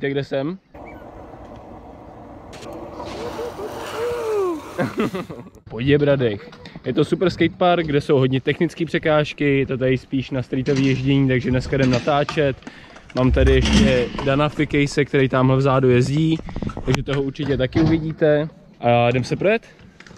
Víte, kde jsem? Poděbradech. Je to super skatepark, kde jsou hodně technické překážky, je to tady spíš na streetové ježdění, takže dneska jdem natáčet. Mám tady ještě Dana Fikejse, který tamhle vzadu jezdí, takže toho určitě taky uvidíte. A jdem se projet?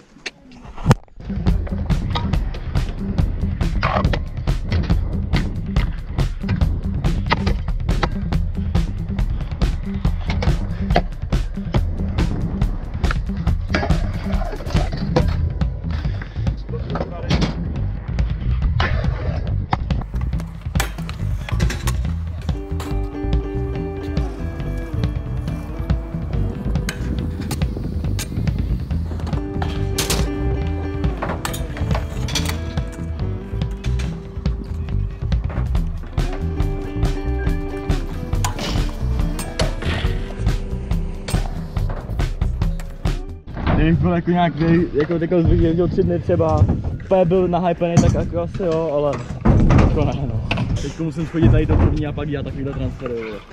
Kdybych byl jako nějaký, jako takhle bych jezdil 3 dny třeba, úplně byl nahypený, tak jako asi jo, ale to ne no. Teď musím schodit tady to první a pak dělat takovýhle transfery.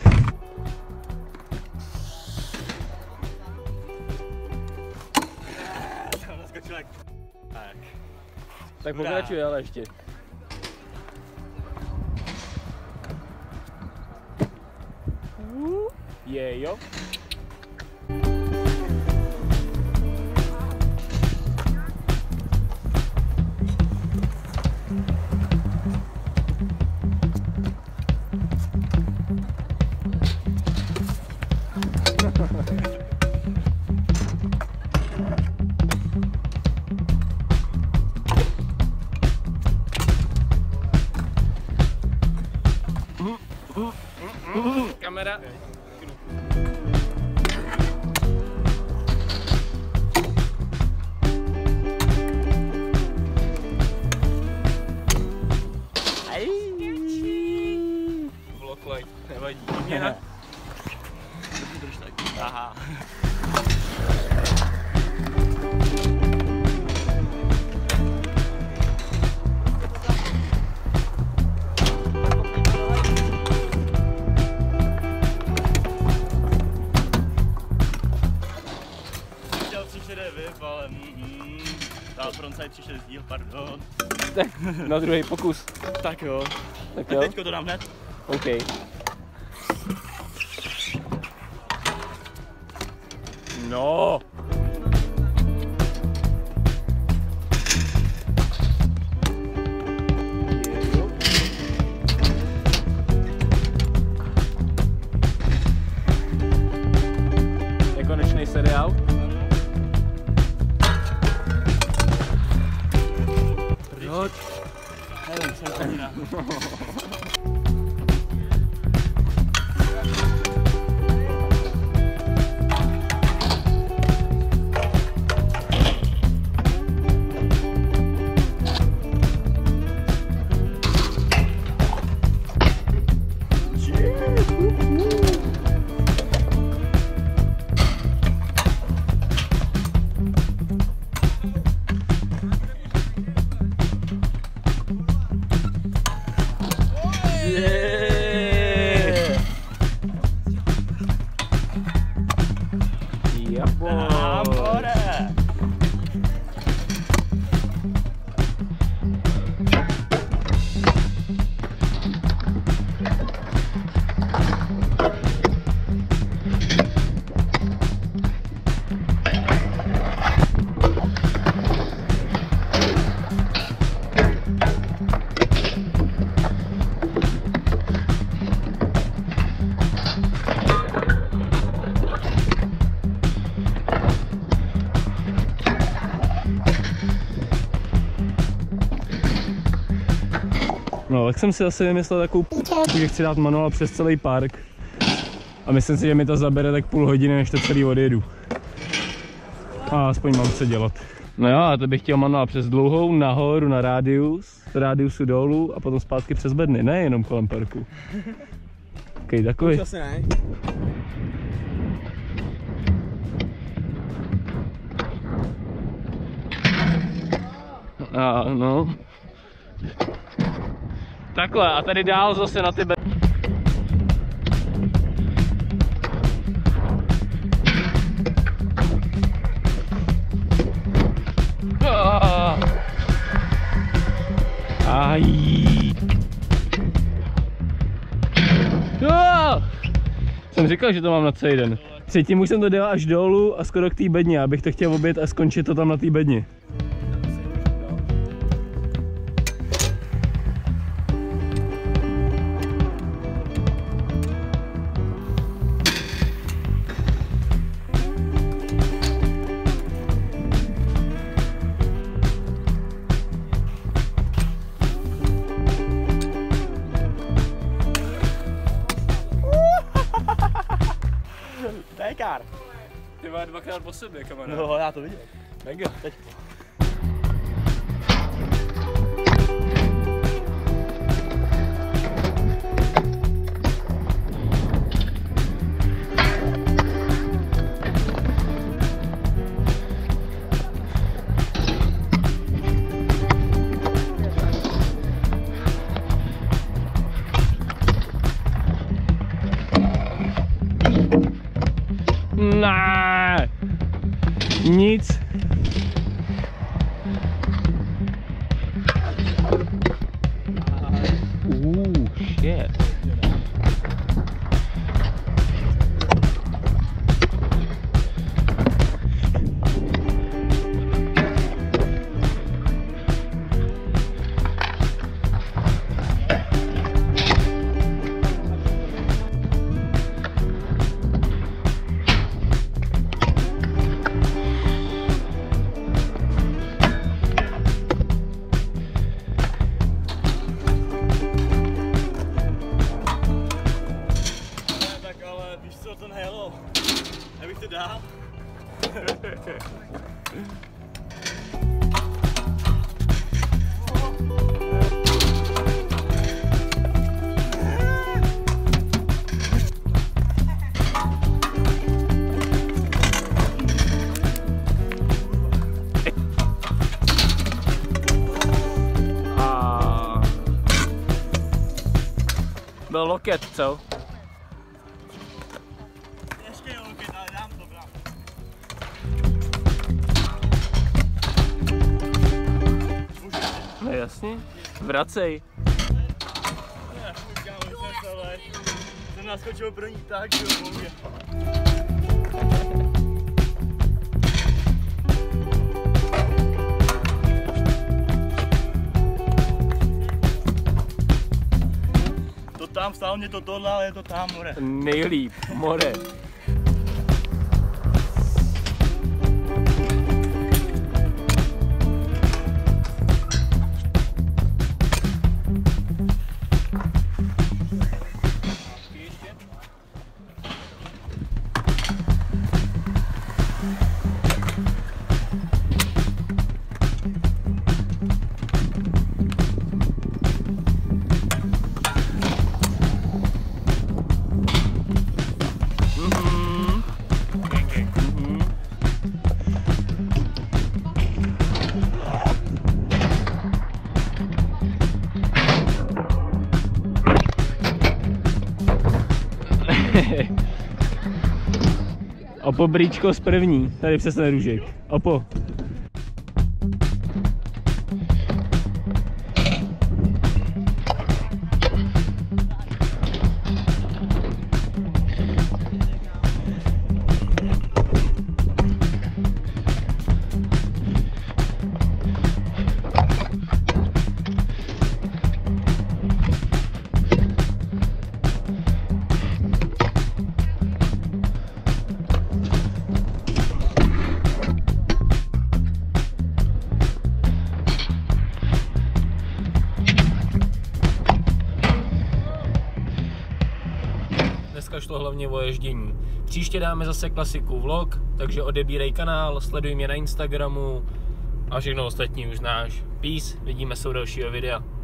Tak pokračuj, ale ještě. Je jo. Kamera. Blocklight, nevadí. Aha. Ale dál frontside 360 díl, pardon. Tak, na druhý pokus. Tak jo. Tak jo. Teďko to dám hned. OK. No. Nekonečný seriál. Proč? Nevím, jsem hodina. No, tak jsem si asi vymyslel takovou p***ku, že chci dát manuál přes celý park. A myslím si, že mi to zabere tak půl hodiny, než to celý odjedu. A aspoň mám co dělat. No jo, a to bych chtěl manuál přes Dlouhou, nahoru na rádius, z rádiusu dolů a potom zpátky přes bedny, ne jenom kolem parku. Ok, takový. Už asi ne. A no. Takhle, a tady dál zase na ty bedny. Aj. Jsem říkal, že to mám na celý den. Předtím už jsem to dělal až dolů a skoro k té bedně, abych to chtěl obět a skončit to tam na té bedně. Tékár. Ty má dvakrát po sobě, kamarád. No, já to vidím. Mega. Teď. Ne. Nic. Shit. To nejelo. Já bych to dál. Byl loket, co? No jasně, vracej. Jsem naskočil pro ní tak, že jo, mě. To tam stalo mě to tohle, ale je to tam, more. Nejlíp, more. Opo, brýčko z první, tady přes ten růžek. Opo. Dneska šlo hlavně o ježdění. Příště dáme zase klasiku vlog, takže odebírej kanál, sleduj mě na Instagramu a všechno ostatní už znáš. Peace, vidíme se u dalšího videa.